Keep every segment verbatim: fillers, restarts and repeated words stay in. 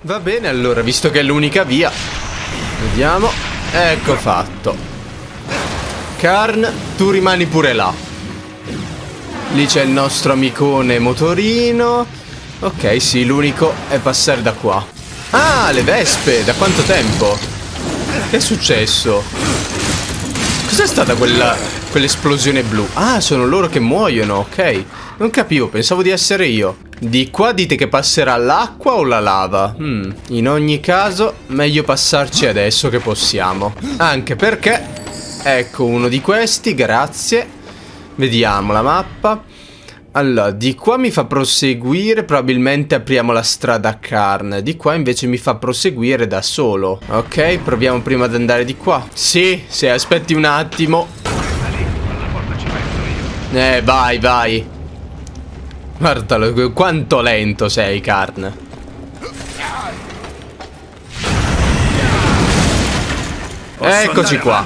Va bene, allora, visto che è l'unica via. Vediamo. Ecco fatto. Karn, tu rimani pure là. Lì c'è il nostro amicone motorino. Ok, sì, l'unico è passare da qua. Ah, le vespe, da quanto tempo? Che è successo? Cos'è stata quella quell'esplosione blu? Ah, sono loro che muoiono, ok. Non capivo, pensavo di essere io. Di qua dite che passerà l'acqua o la lava? Hmm, in ogni caso, meglio passarci adesso che possiamo. Anche perché, ecco uno di questi, grazie. Vediamo la mappa. Allora, di qua mi fa proseguire, probabilmente apriamo la strada a Karn. Di qua invece mi fa proseguire da solo. Ok, proviamo prima ad andare di qua. Sì, se aspetti un attimo. Eh, vai, vai. Guardalo, quanto lento sei, Karn. Eccoci qua.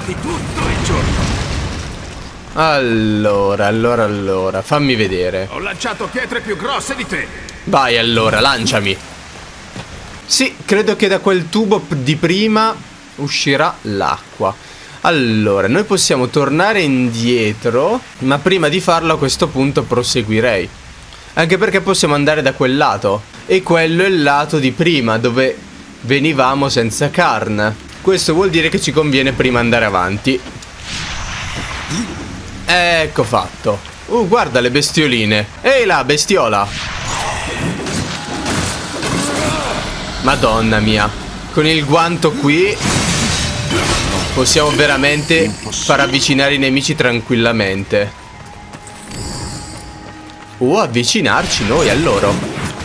Allora, allora, allora, fammi vedere. Ho lanciato pietre più grosse di te. Vai allora, lanciami. Sì, credo che da quel tubo di prima uscirà l'acqua. Allora, noi possiamo tornare indietro, ma prima di farlo a questo punto proseguirei. Anche perché possiamo andare da quel lato. E quello è il lato di prima, dove venivamo senza Karn. Questo vuol dire che ci conviene prima andare avanti. Ecco fatto. Uh, guarda le bestioline. Ehi là, bestiola. Madonna mia. Con il guanto qui possiamo veramente far avvicinare i nemici tranquillamente. O avvicinarci noi a loro.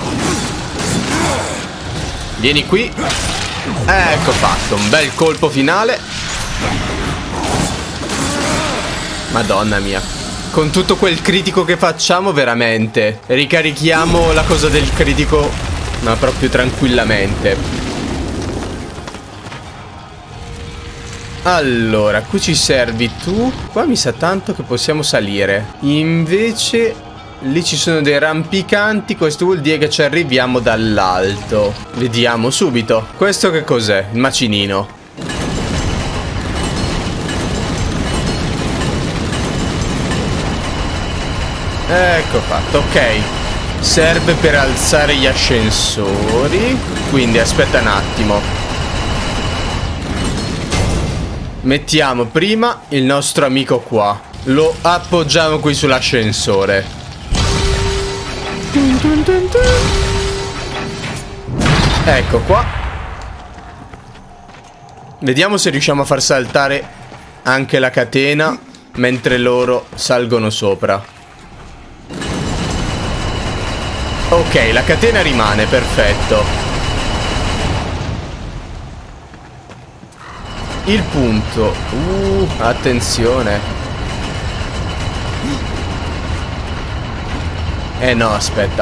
Vieni qui. Ecco fatto, un bel colpo finale. Madonna mia. Con tutto quel critico che facciamo, veramente ricarichiamo la cosa del critico, ma proprio tranquillamente. Allora, qui ci servi tu. Qua mi sa tanto che possiamo salire. Invece lì ci sono dei rampicanti. Questo vuol dire che ci arriviamo dall'alto. Vediamo subito. Questo che cos'è? Il macinino. Ecco fatto, ok. Serve per alzare gli ascensori. Quindi aspetta un attimo. Mettiamo prima il nostro amico qua. Lo appoggiamo qui sull'ascensore. Ecco qua. Vediamo se riusciamo a far saltare anche la catena mentre loro salgono sopra. Ok, la catena rimane, perfetto. Il punto. Uh, attenzione. Eh no, aspetta.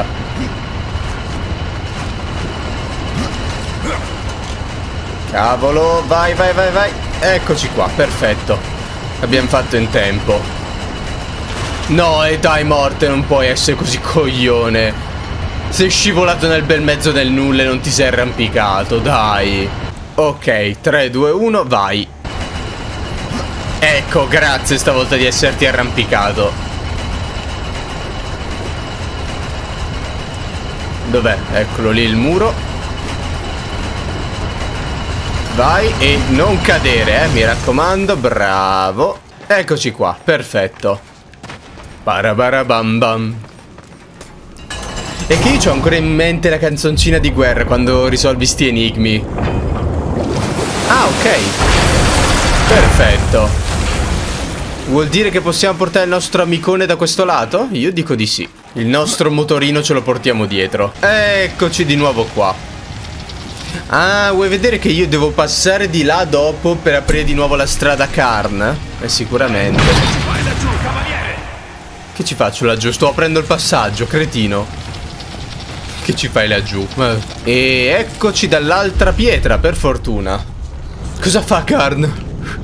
Cavolo, vai, vai, vai, vai. Eccoci qua, perfetto. Abbiamo fatto in tempo. No, e dai, morte, non puoi essere così coglione. Sei scivolato nel bel mezzo del nulla e non ti sei arrampicato, dai. Ok, tre, due, uno, vai. Ecco, grazie stavolta di esserti arrampicato. Dov'è? Eccolo lì il muro. Vai e non cadere, eh, mi raccomando, bravo. Eccoci qua, perfetto. Parabarabam bam. E che io ho ancora in mente la canzoncina di guerra quando risolvi sti enigmi. Ah, ok. Perfetto. Vuol dire che possiamo portare il nostro amicone da questo lato? Io dico di sì. Il nostro motorino ce lo portiamo dietro. Eccoci di nuovo qua. Ah, vuoi vedere che io devo passare di là dopo per aprire di nuovo la strada a Karn? Eh, sicuramente. Che ci faccio laggiù? Sto aprendo il passaggio, cretino. Che ci fai laggiù? E eccoci dall'altra pietra, per fortuna. Cosa fa Karn?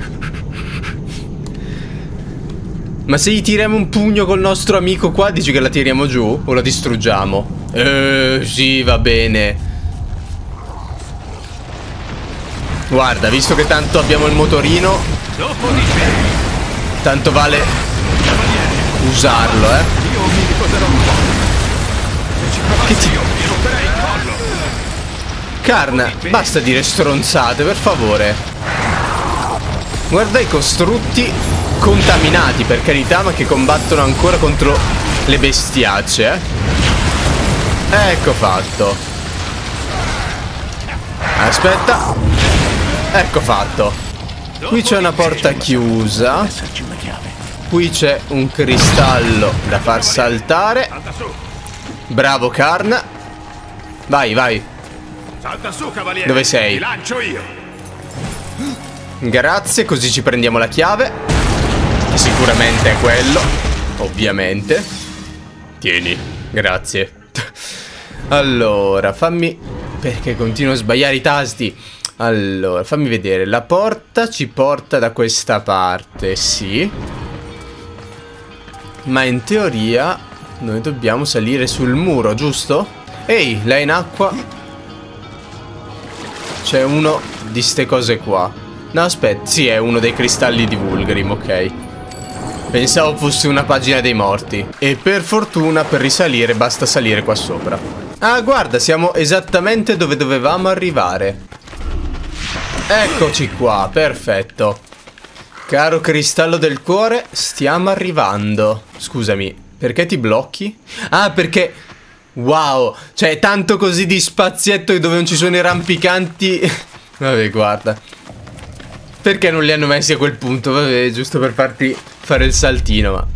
Ma se gli tiriamo un pugno col nostro amico qua, dici che la tiriamo giù? O la distruggiamo? Eh, sì, va bene. Guarda, visto che tanto abbiamo il motorino, tanto vale usarlo, eh. Io mi ricorderò. Che ti... Io mi romperei il collo. Karn, basta dire stronzate, per favore. Guarda i costrutti contaminati, per carità, ma che combattono ancora contro le bestiacce, eh. Ecco fatto. Aspetta. Ecco fatto. Qui c'è una porta chiusa. Qui c'è un cristallo da far saltare. Bravo Karn. Vai, vai. Salta su, cavaliere. Dove sei? Ti lancio io. Grazie, così ci prendiamo la chiave. Che sicuramente è quello. Ovviamente. Tieni, grazie. Allora, fammi... Perché continuo a sbagliare i tasti. Allora, fammi vedere. La porta ci porta da questa parte, sì. Ma in teoria noi dobbiamo salire sul muro, giusto? Ehi, là in acqua c'è uno di ste cose qua. No, aspetta, sì, è uno dei cristalli di Vulgrim, ok. Pensavo fosse una pagina dei morti. E per fortuna, per risalire, basta salire qua sopra. Ah, guarda, siamo esattamente dove dovevamo arrivare. Eccoci qua, perfetto. Caro cristallo del cuore, stiamo arrivando. Scusami, perché ti blocchi? Ah, perché... Wow, cioè tanto così di spazietto dove non ci sono i rampicanti. Vabbè, guarda. Perché non li hanno messi a quel punto? Vabbè, giusto per farti fare il saltino, ma...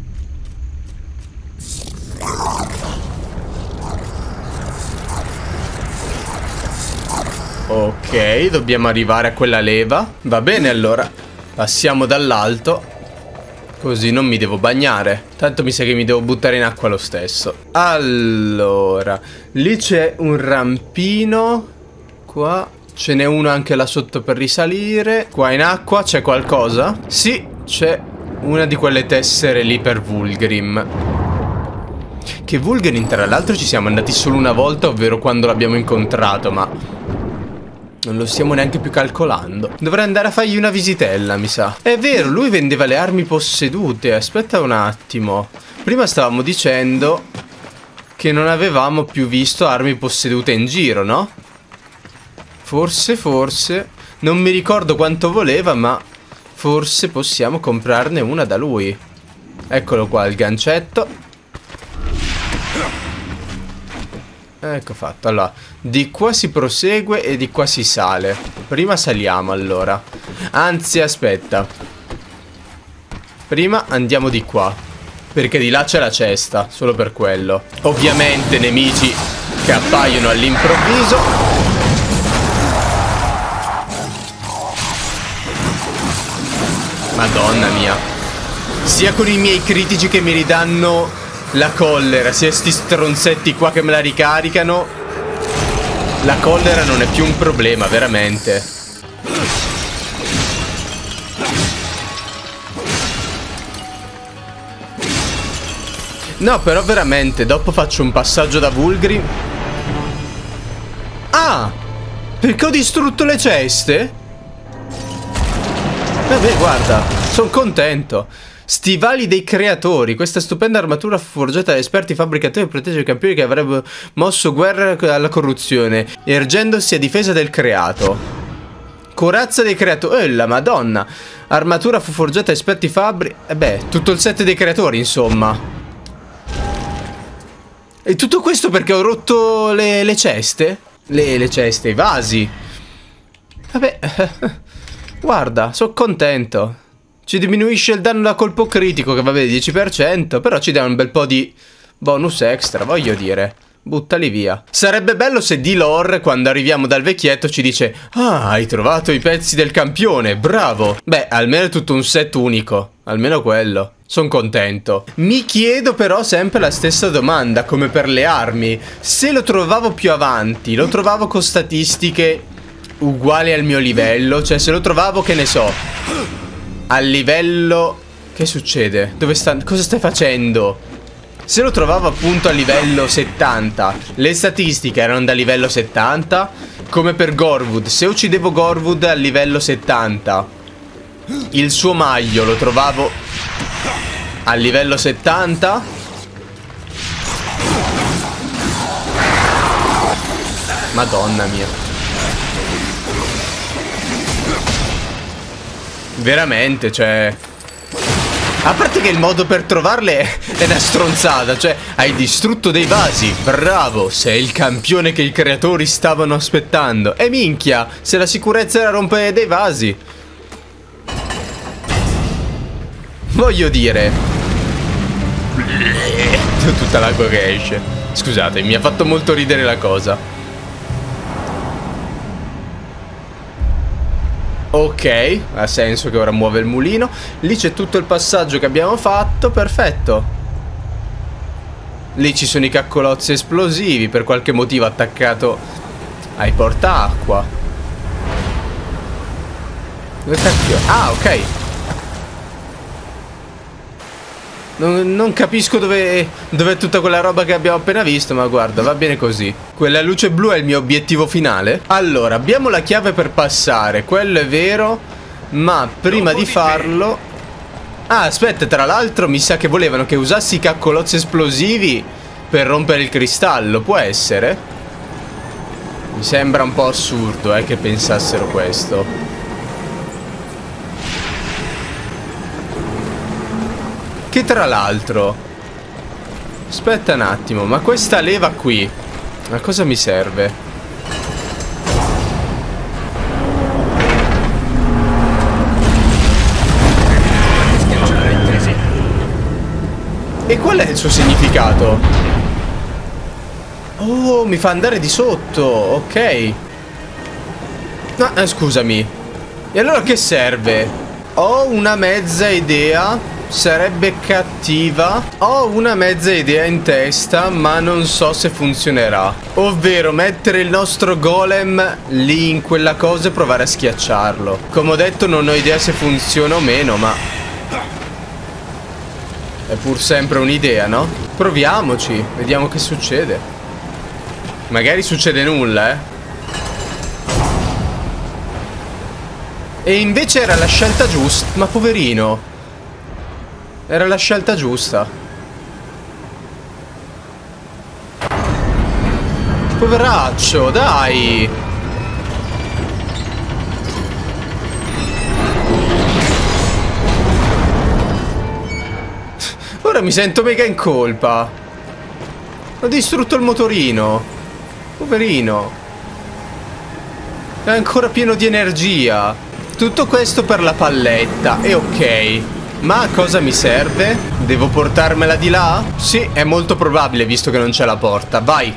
Ok, dobbiamo arrivare a quella leva. Va bene, allora. Passiamo dall'alto. Così non mi devo bagnare. Tanto mi sa che mi devo buttare in acqua lo stesso. Allora, lì c'è un rampino. Qua ce n'è uno anche là sotto per risalire. Qua in acqua c'è qualcosa? Sì, c'è una di quelle tessere lì per Vulgrim. Che Vulgrim, tra l'altro, ci siamo andati solo una volta, ovvero quando l'abbiamo incontrato, ma... non lo stiamo neanche più calcolando. Dovrei andare a fargli una visitella, mi sa. È vero, lui vendeva le armi possedute. Aspetta un attimo. Prima stavamo dicendo che non avevamo più visto armi possedute in giro, no? Forse, forse. Non mi ricordo quanto voleva, ma forse possiamo comprarne una da lui. Eccolo qua, il gancetto. Ecco fatto. Allora, di qua si prosegue e di qua si sale. Prima saliamo, allora. Anzi, aspetta. Prima andiamo di qua, perché di là c'è la cesta. Solo per quello. Ovviamente nemici che appaiono all'improvviso. Madonna mia. Sia con i miei critici che mi ridanno la collera, sia sti stronzetti qua che me la ricaricano. La collera non è più un problema, veramente. No, però veramente, dopo faccio un passaggio da Vulgrim. Ah! Perché ho distrutto le ceste? Vabbè, guarda, sono contento. Stivali dei creatori. Questa stupenda armatura forgiata da esperti fabbricatori protegge i campioni che avrebbero mosso guerra alla corruzione, ergendosi a difesa del creato. Corazza dei creatori. Eh, la madonna. Armatura fu forgiata da esperti fabbri. E eh beh, tutto il set dei creatori, insomma. E tutto questo perché ho rotto le, le ceste? Le, le ceste, i vasi. Vabbè. Guarda, sono contento. Ci diminuisce il danno da colpo critico, che vabbè, dieci per cento, però ci dà un bel po' di bonus extra, voglio dire. Buttali via. Sarebbe bello se D-Lore, quando arriviamo dal vecchietto, ci dice: ah, hai trovato i pezzi del campione, bravo. Beh, almeno è tutto un set unico. Almeno quello. Sono contento. Mi chiedo però sempre la stessa domanda, come per le armi. Se lo trovavo più avanti, lo trovavo con statistiche uguali al mio livello, cioè se lo trovavo, che ne so, al livello... Che succede? Dove sta... Cosa stai facendo? Se lo trovavo appunto a livello settanta, le statistiche erano da livello settanta, come per Gorwood. Se uccidevo Gorwood a livello settanta, il suo maglio lo trovavo a livello settanta. Madonna mia. Veramente, cioè... A parte che il modo per trovarle è una stronzata. Cioè, hai distrutto dei vasi. Bravo, sei il campione che i creatori stavano aspettando. E minchia, se la sicurezza era rompere dei vasi. Voglio dire... Tutta l'acqua che esce. Scusate, mi ha fatto molto ridere la cosa. Ok, ha senso che ora muove il mulino. Lì c'è tutto il passaggio che abbiamo fatto. Perfetto. Lì ci sono i caccolozzi esplosivi, per qualche motivo attaccato ai portacqua. Dove cacchio? Ah, ok. Non, non capisco dove, dove è tutta quella roba che abbiamo appena visto, ma guarda, va bene così. Quella luce blu è il mio obiettivo finale. Allora, abbiamo la chiave per passare, quello è vero, ma prima di farlo... Ah, aspetta, tra l'altro mi sa che volevano che usassi i caccolozzi esplosivi per rompere il cristallo, può essere? Mi sembra un po' assurdo, eh, che pensassero questo. Che tra l'altro, aspetta un attimo, ma questa leva qui a cosa mi serve? E qual è il suo significato? Oh, mi fa andare di sotto, ok. No, eh, scusami. E allora che serve? Ho una mezza idea. Sarebbe cattiva. Ho una mezza idea in testa, ma non so se funzionerà. Ovvero mettere il nostro golem lì in quella cosa e provare a schiacciarlo. Come ho detto, non ho idea se funziona o meno, ma è pur sempre un'idea, no? Proviamoci, vediamo che succede. Magari succede nulla, eh. E invece era la scelta giusta. Ma poverino, era la scelta giusta. Poveraccio, dai. Ora mi sento mega in colpa. Ho distrutto il motorino. Poverino. È ancora pieno di energia. Tutto questo per la palletta. E ok. Ma a cosa mi serve? Devo portarmela di là? Sì, è molto probabile visto che non c'è la porta. Vai.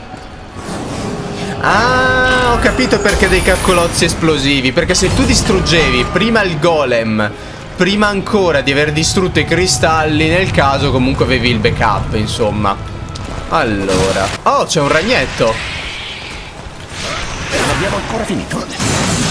Ah, ho capito perché dei caccolozzi esplosivi. Perché se tu distruggevi prima il golem, prima ancora di aver distrutto i cristalli, nel caso comunque avevi il backup, insomma. Allora. Oh, c'è un ragnetto. Non abbiamo ancora finito.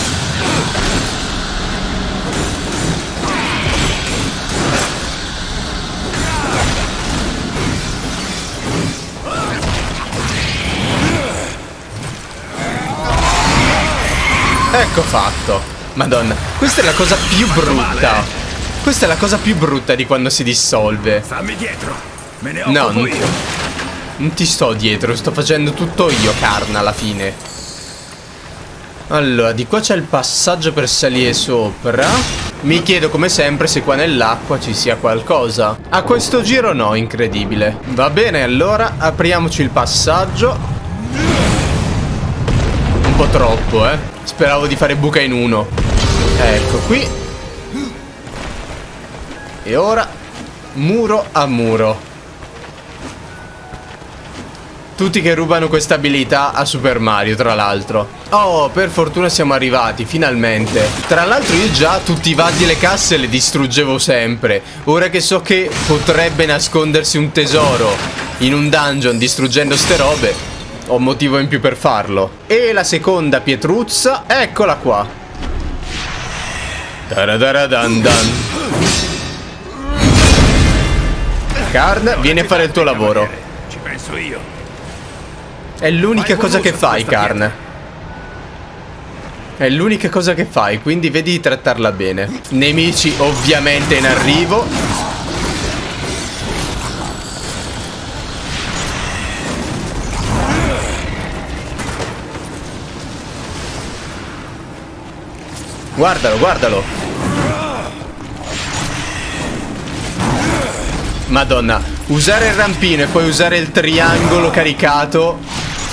Ecco fatto. Madonna, questa è la cosa più brutta. Questa è la cosa più brutta di quando si dissolve. Fammi dietro. Me ne No, occupo non, io. non ti sto dietro, sto facendo tutto io, carna, alla fine. Allora, di qua c'è il passaggio per salire sopra. Mi chiedo come sempre se qua nell'acqua ci sia qualcosa. A questo giro no, incredibile. Va bene, allora apriamoci il passaggio. Un po' troppo, eh. Speravo di fare buca in uno. Ecco qui. E ora muro a muro. Tutti che rubano questa abilità a Super Mario, tra l'altro. Oh, per fortuna siamo arrivati, finalmente. Tra l'altro io già tutti i vasi e le casse le distruggevo sempre. Ora che so che potrebbe nascondersi un tesoro in un dungeon distruggendo ste robe, ho motivo in più per farlo. E la seconda pietruzza, eccola qua. Taradaradandan. Karn, vieni a fare il tuo lavoro. Ci penso io. È l'unica cosa che fai, Karn. È l'unica cosa che fai, quindi vedi di trattarla bene. Nemici ovviamente in arrivo. Guardalo, guardalo. Madonna, usare il rampino e poi usare il triangolo caricato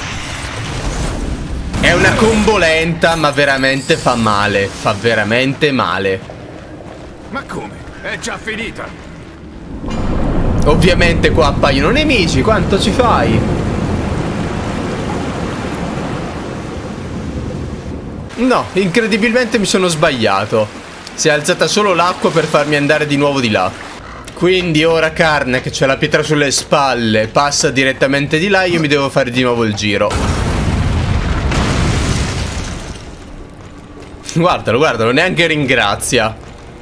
è una combo lenta, ma veramente fa male. Fa veramente male. Ma come? È già finita. Ovviamente qua appaiono nemici. Quanto ci fai? No, incredibilmente mi sono sbagliato. Si è alzata solo l'acqua per farmi andare di nuovo di là. Quindi ora Karn, che c'ha la pietra sulle spalle, passa direttamente di là. Io mi devo fare di nuovo il giro. Guardalo, guardalo, neanche ringrazia.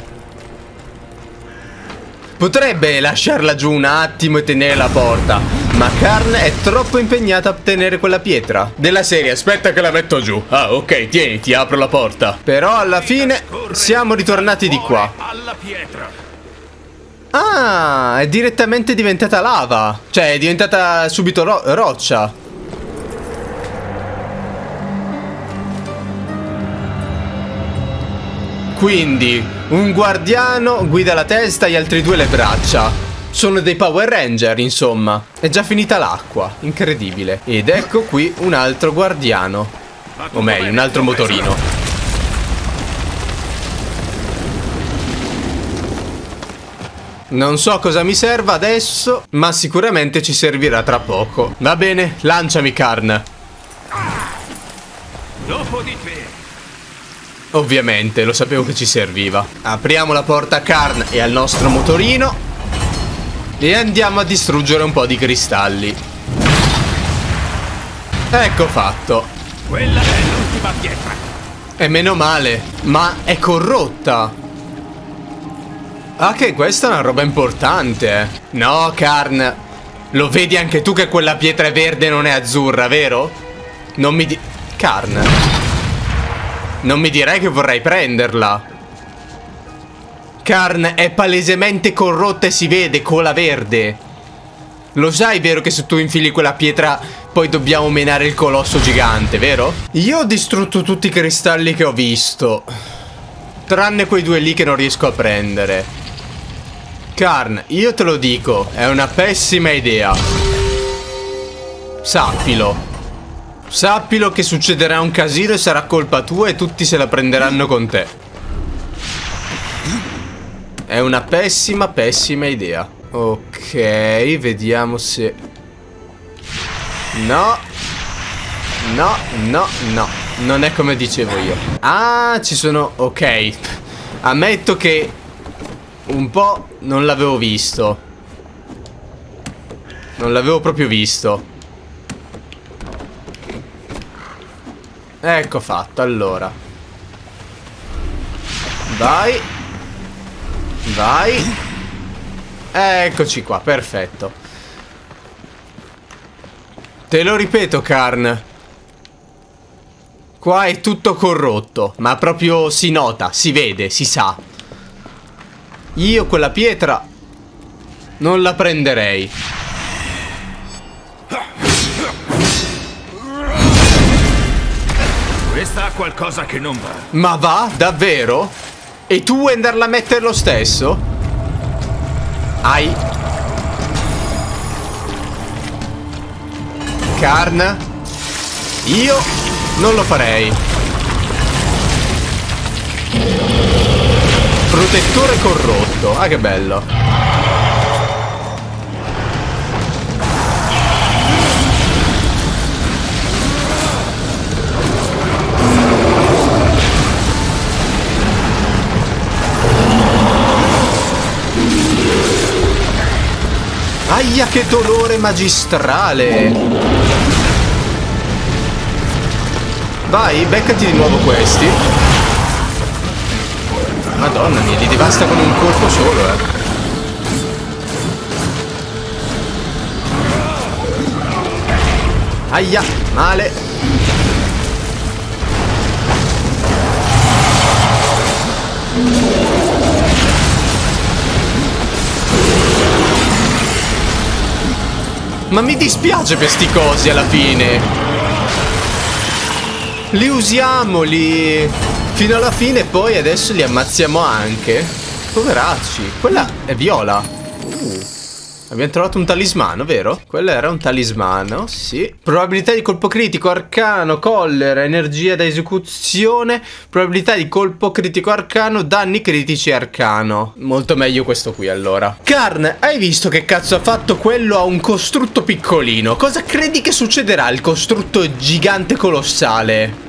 Potrebbe lasciarla giù un attimo e tenere la porta, ma Karn è troppo impegnata a tenere quella pietra. Della serie, aspetta che la metto giù. Ah, ok, tieni, ti apro la porta. Però alla fine siamo ritornati di qua. Alla pietra. Ah, è direttamente diventata lava. Cioè, è diventata subito ro- roccia. Quindi un guardiano guida la testa e gli altri due le braccia. Sono dei Power Ranger, insomma. È già finita l'acqua, incredibile. Ed ecco qui un altro guardiano. O meglio, un altro motorino. Non so cosa mi serva adesso, ma sicuramente ci servirà tra poco. Va bene, lanciami Karn. Dopo di te. Ovviamente, lo sapevo che ci serviva. Apriamo la porta a Karn e al nostro motorino e andiamo a distruggere un po' di cristalli. Ecco fatto. Quella è l'ultima pietra. E meno male, ma è corrotta. Ah, che questa è una roba importante, eh. No, Karn, lo vedi anche tu che quella pietra è verde e non è azzurra, vero? Non mi di... Karn, non mi direi che vorrei prenderla. Karn è palesemente corrotta e si vede, cola verde. Lo sai, vero, che se tu infili quella pietra poi dobbiamo menare il colosso gigante, vero? Io ho distrutto tutti i cristalli che ho visto, tranne quei due lì che non riesco a prendere. Karn, io te lo dico, è una pessima idea. Sappilo. Sappilo che succederà un casino e sarà colpa tua e tutti se la prenderanno con te. È una pessima, pessima idea. Ok, vediamo se... No. No, no, no. Non è come dicevo io. Ah, ci sono... Ok. Ammetto che un po' non l'avevo visto. Non l'avevo proprio visto. Ecco fatto, allora. Vai. Vai. Eccoci qua, perfetto. Te lo ripeto, Karn. Qua è tutto corrotto, ma proprio si nota, si vede, si sa. Io quella pietra non la prenderei. Questa ha qualcosa che non va. Ma va? Davvero? E tu vuoi andarla a mettere lo stesso? Ai. Karn, io non lo farei. Protettore corrotto. Ah, che bello. Aia, che dolore magistrale. Vai, beccati di nuovo questi. Madonna mia, li devasta con un colpo solo, eh. Aia, male. Ma mi dispiace per sti cosi alla fine. Li usiamoli fino alla fine e poi adesso li ammazziamo anche. Poveracci. Quella è viola. Uh. Abbiamo trovato un talismano, vero? Quello era un talismano, sì. Probabilità di colpo critico arcano, collera, energia da esecuzione. Probabilità di colpo critico arcano, danni critici arcano. Molto meglio questo qui allora. Karn, hai visto che cazzo ha fatto quello a un costrutto piccolino? Cosa credi che succederà al costrutto gigante colossale?